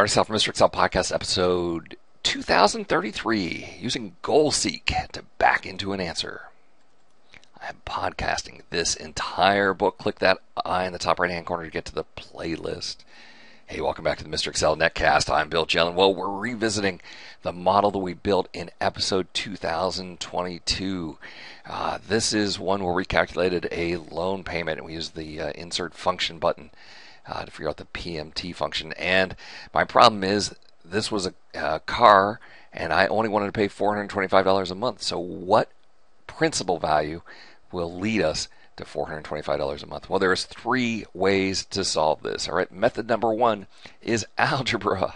Artist Self from MrExcel podcast episode 2033, using goalseek to back into an answer. I'm podcasting this entire book. Click that I in the top right hand corner to get to the playlist. Hey, welcome back to the Mr. Excel Netcast. I'm Bill Jelen. Well, we're revisiting the model that we built in episode 2022. This is one where we calculated a loan payment and we used the insert function button to figure out the PMT function. And my problem is this was a car and I only wanted to pay $425 a month. So what principal value will lead us to $425 a month? Well, there's three ways to solve this. All right, method number one is algebra.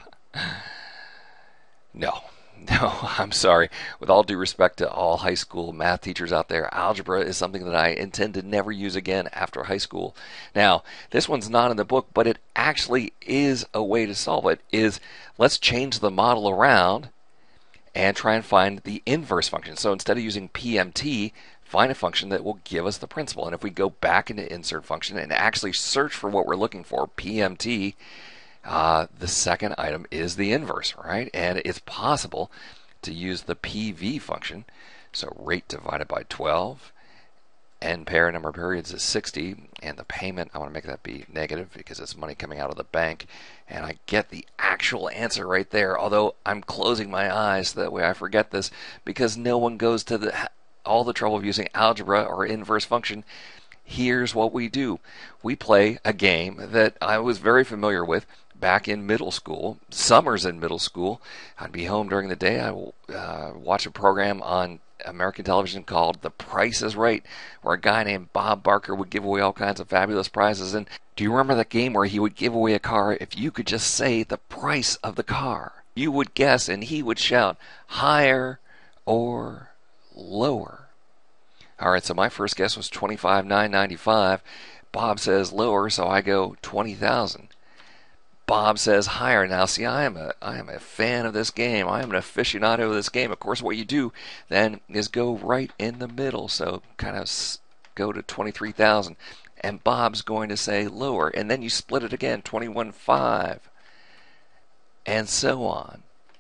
No, I'm sorry. With all due respect to all high school math teachers out there, algebra is something that I intend to never use again after high school. Now, this one's not in the book, but it actually is a way to solve it. Let's change the model around and try and find the inverse function. So instead of using PMT, find a function that will give us the principal. And if we go back into insert function and actually search for what we're looking for, PMT, the second item is the inverse, right? And it's possible to use the PV function. So rate divided by 12, end pair number of periods is 60, and the payment, I want to make that be negative because it's money coming out of the bank. And I get the actual answer right there, although I'm closing my eyes so that way I forget this, because no one goes to all the trouble of using algebra or inverse function. Here's what we do. We play a game that I was very familiar with back in middle school, summers in middle school. I'd be home during the day. I will watch a program on American television called The Price is Right, where a guy named Bob Barker would give away all kinds of fabulous prizes. And do you remember that game where he would give away a car if you could just say the price of the car? You would guess and he would shout higher or lower. All right, so my first guess was $25,995. Bob says lower, so I go $20,000. Bob says higher. Now, see, I am a fan of this game. I am an aficionado of this game. Of course, what you do then is go right in the middle. So kind of go to 23,000, and Bob's going to say lower, and then you split it again, 21,500, and so on.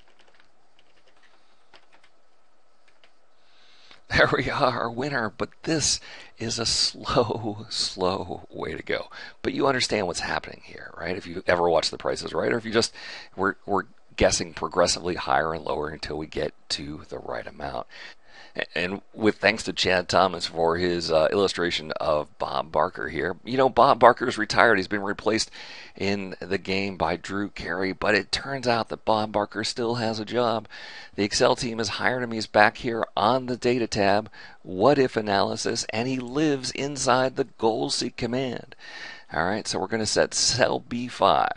There we are, winner. But this is a slow way to go. But you understand what's happening here, right? If you ever watch The Price is Right, or if you just we're guessing progressively higher and lower until we get to the right amount. And with thanks to Chad Thomas for his illustration of Bob Barker here. You know, Bob Barker's retired. He's been replaced in the game by Drew Carey, but it turns out that Bob Barker still has a job. The Excel team has hired him. He's back here on the data tab, what if analysis, and he lives inside the goalseek command. All right, so we're going to set cell B5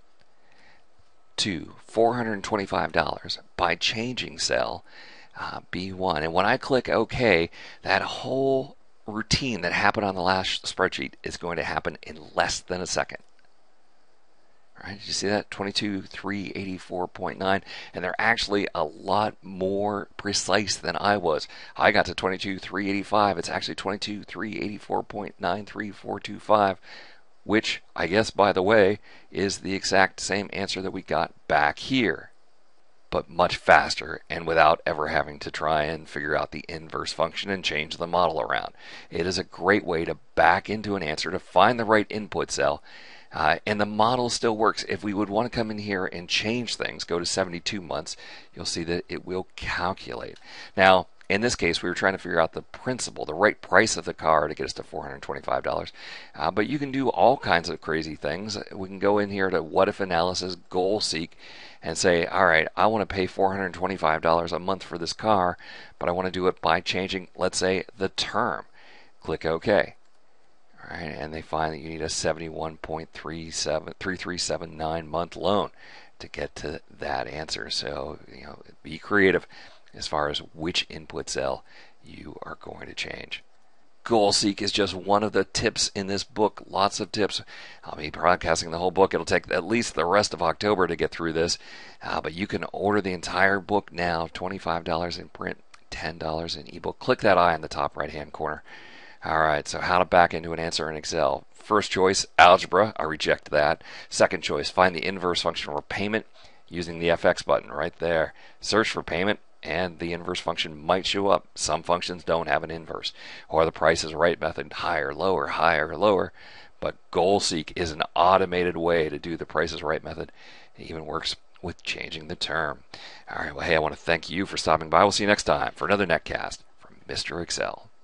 to $425 by changing cell B1. And when I click OK, that whole routine that happened on the last spreadsheet is going to happen in less than a second. All right, did you see that? 22,384.9, and they're actually a lot more precise than I was. I got to 22,385. It's actually 22,384.93425, which I guess, by the way, is the exact same answer that we got back here, but much faster and without ever having to try and figure out the inverse function and change the model around. It is a great way to back into an answer, to find the right input cell, and the model still works. If we would want to come in here and change things, go to 72 months, you'll see that it will calculate. Now, in this case, we were trying to figure out the principal, the right price of the car to get us to $425. But you can do all kinds of crazy things. We can go in here to what if analysis, goalseek, and say, all right, I want to pay $425 a month for this car, but I want to do it by changing, let's say, the term. Click OK. All right, and they find that you need a 71.3379 month loan to get to that answer. So, be creative as far as which input cell you are going to change. Goalseek is just one of the tips in this book. Lots of tips. I'll be broadcasting the whole book. It'll take at least the rest of October to get through this. But you can order the entire book now, $25 in print, $10 in ebook. Click that I in the top right-hand corner. All right, so how to back into an answer in Excel. First choice, algebra. I reject that. Second choice, find the inverse function for payment using the FX button right there. Search for payment, and the inverse function might show up. Some functions don't have an inverse. Or the price is right method, higher, lower, lower. But goalseek is an automated way to do the price is right method. It even works with changing the term. All right, well, hey, I want to thank you for stopping by. We'll see you next time for another netcast from Mr. Excel.